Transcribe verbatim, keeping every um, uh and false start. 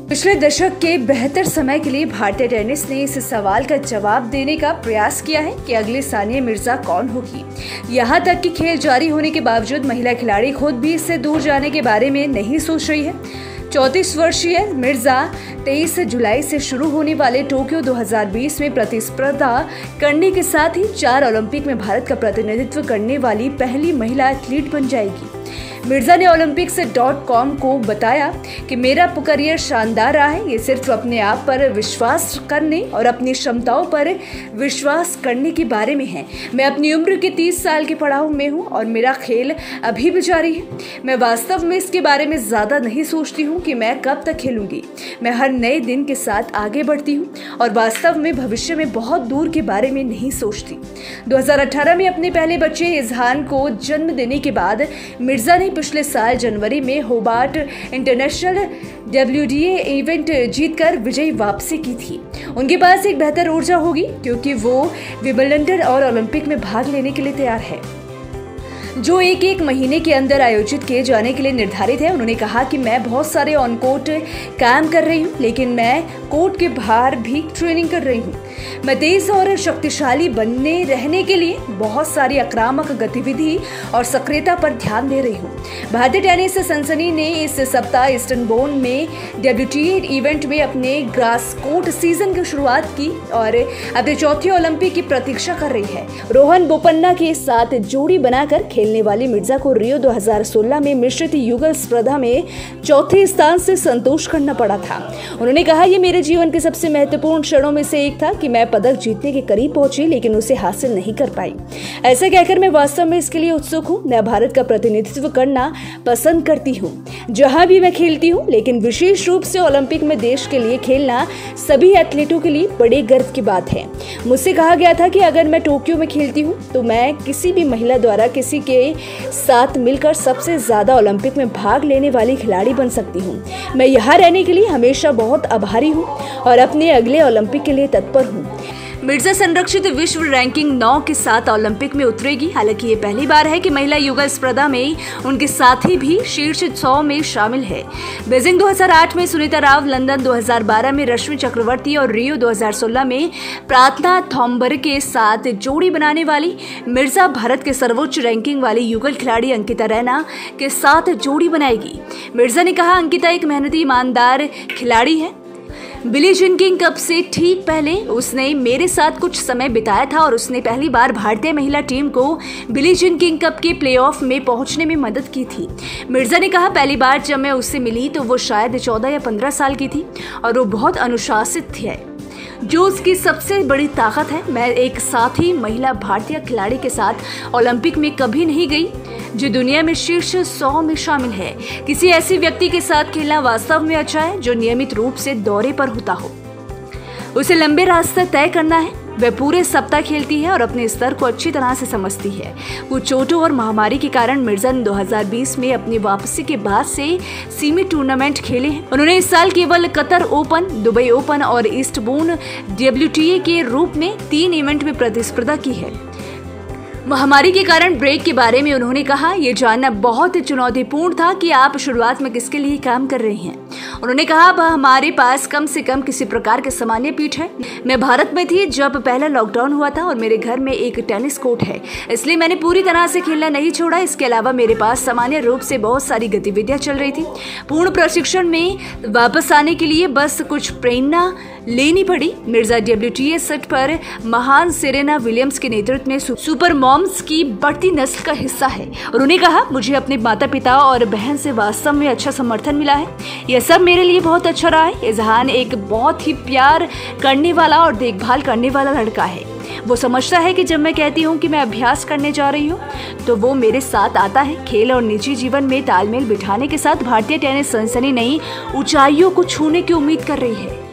पिछले दशक के बेहतर समय के लिए भारतीय टेनिस ने इस सवाल का जवाब देने का प्रयास किया है कि अगली सानिया मिर्जा कौन होगी। यहाँ तक कि खेल जारी होने के बावजूद महिला खिलाड़ी खुद भी इससे दूर जाने के बारे में नहीं सोच रही है। चौंतीस वर्षीय मिर्जा तेईस जुलाई से शुरू होने वाले टोक्यो दो हज़ार बीस में प्रतिस्पर्धा करने के साथ ही चार ओलंपिक में भारत का प्रतिनिधित्व करने वाली पहली महिला एथलीट बन जाएगी। मिर्जा ने ओलंपिक्स डॉट कॉम को बताया कि मेरा करियर शानदार रहा है। ये सिर्फ अपने आप पर विश्वास करने और अपनी क्षमताओं पर विश्वास करने के बारे में है। मैं अपनी उम्र के तीस साल के पड़ाव में हूँ और मेरा खेल अभी भी जारी है। मैं वास्तव में इसके बारे में ज़्यादा नहीं सोचती हूँ कि मैं कब तक खेलूंगी। मैं हर नए दिन के साथ आगे बढ़ती हूँ और वास्तव में भविष्य में बहुत दूर के बारे में नहीं सोचती। दो हज़ार अठारह में अपने पहले बच्चे इजहान को जन्म देने के बाद मिर्जा ने पिछले साल जनवरी में Hobart International W T A event जीतकर विजयी वापसी की थी। उनके पास एक बेहतर ऊर्जा होगी क्योंकि वो विंबलडन और ओलंपिक में भाग लेने के लिए तैयार है, जो एक एक महीने के अंदर आयोजित किए जाने के लिए निर्धारित है। उन्होंने कहा कि मैं बहुत सारे ऑन कोर्ट काम कर रही हूँ, लेकिन मैं कोर्ट के बाहर भी ट्रेनिंग कर रही हूँ। मैं तेज और शक्तिशाली बनने रहने के लिए बहुत सारी आक्रामक गतिविधि और सक्रियता पर ध्यान दे रही हूँ। भारतीय टेनिस सनसनी ने इस सप्ताह इस्टर्नबोर्न में डब्ल्यू टी ए इवेंट में अपने ग्रास कोर्ट सीजन की शुरुआत की और अपने चौथे ओलंपिक की प्रतीक्षा कर रही है। रोहन बोपन्ना के साथ जोड़ी बनाकर खेलने वाली मिर्जा को रियो दो हज़ार सोलह में मिश्रित युगल स्पर्धा में चौथे स्थान से संतोष करना पड़ा था। उन्होंने कहा, यह मेरे जीवन के सबसे महत्वपूर्ण क्षणों में से एक था कि मैं पदक जीतने के करीब पहुंची लेकिन उसे हासिल नहीं कर पाई। ऐसा कहकर मैं वास्तव में इसके लिए उत्सुक हूं। मैं भारत का प्रतिनिधित्व करना पसंद करती हूं जहां भी मैं खेलती हूं, लेकिन विशेष रूप से ओलंपिक में देश के लिए खेलना सभी एथलीटों के लिए बड़े गर्व की बात है। मुझसे कहा गया था कि अगर मैं टोक्यो में खेलती हूं तो मैं किसी भी महिला द्वारा किसी के साथ मिलकर सबसे ज्यादा ओलंपिक में भाग लेने वाली खिलाड़ी बन सकती हूँ। मैं यहाँ रहने के लिए हमेशा बहुत आभारी हूँ और अपने अगले ओलंपिक के लिए तत्पर हूँ। मिर्जा संरक्षित विश्व रैंकिंग नौ के साथ ओलंपिक में उतरेगी। हालांकि ये पहली बार है कि महिला युगल स्पर्धा में उनके साथी भी शीर्ष सौ में शामिल है। बीजिंग दो हज़ार आठ में सुनीता राव, लंदन दो हज़ार बारह में रश्मि चक्रवर्ती और रियो दो हज़ार सोलह में प्रार्थना थॉम्बरे के साथ जोड़ी बनाने वाली मिर्जा भारत के सर्वोच्च रैंकिंग वाली युगल खिलाड़ी अंकिता रैना के साथ जोड़ी बनाएगी। मिर्जा ने कहा, अंकिता एक मेहनती ईमानदार खिलाड़ी है। बिली जीन किंग कप से ठीक पहले उसने मेरे साथ कुछ समय बिताया था और उसने पहली बार भारतीय महिला टीम को बिली जीन किंग कप के प्लेऑफ में पहुंचने में मदद की थी। मिर्जा ने कहा, पहली बार जब मैं उससे मिली तो वो शायद चौदह या पंद्रह साल की थी और वो बहुत अनुशासित थी, जो उसकी सबसे बड़ी ताकत है। मैं एक साथी महिला भारतीय खिलाड़ी के साथ ओलंपिक में कभी नहीं गई जो दुनिया में शीर्ष सौ में शामिल है। किसी ऐसे व्यक्ति के साथ खेलना वास्तव में अच्छा है जो नियमित रूप से दौरे पर होता हो। उसे लंबे रास्ते तय करना है। वह पूरे सप्ताह खेलती है और अपने स्तर को अच्छी तरह से समझती है। कुछ चोटों और महामारी के कारण मिर्जा ने दो हज़ार बीस में अपनी वापसी के बाद से सीमित टूर्नामेंट खेले हैं। उन्होंने इस साल केवल कतर ओपन, दुबई ओपन और ईस्टबोर्न डब्ल्यू टी ए के रूप में तीन इवेंट में प्रतिस्पर्धा की है। महामारी के कारण ब्रेक के बारे में उन्होंने कहा, यह जानना बहुत चुनौतीपूर्ण था कि आप शुरुआत में किसके लिए काम कर रहे हैं। उन्होंने कहा, अब हमारे पास कम से कम किसी प्रकार के सामान्य पीठ है। मैं भारत में थी जब पहला लॉकडाउन हुआ था और मेरे घर में एक टेनिस कोर्ट है, इसलिए मैंने पूरी तरह से खेलना नहीं छोड़ा। इसके अलावा मेरे पास सामान्य रूप से बहुत सारी गतिविधियां चल रही थी। पूर्ण प्रशिक्षण में वापस आने के लिए बस कुछ प्रेरणा लेनी पड़ी। Mirza W T A set पर महान सेरेना विलियम्स के नेतृत्व में सुपर मॉम्स की बढ़ती नस्ल का हिस्सा है। उन्होंने कहा, मुझे अपने माता पिता और बहन से वास्तव में अच्छा समर्थन मिला है। यह सब मेरे लिए बहुत अच्छा रहा है। इजहान एक बहुत ही प्यार करने वाला और देखभाल करने वाला लड़का है। वो समझता है कि जब मैं कहती हूँ कि मैं अभ्यास करने जा रही हूँ तो वो मेरे साथ आता है। खेल और निजी जीवन में तालमेल बिठाने के साथ भारतीय टेनिस सनसनी नई ऊंचाइयों को छूने की उम्मीद कर रही है।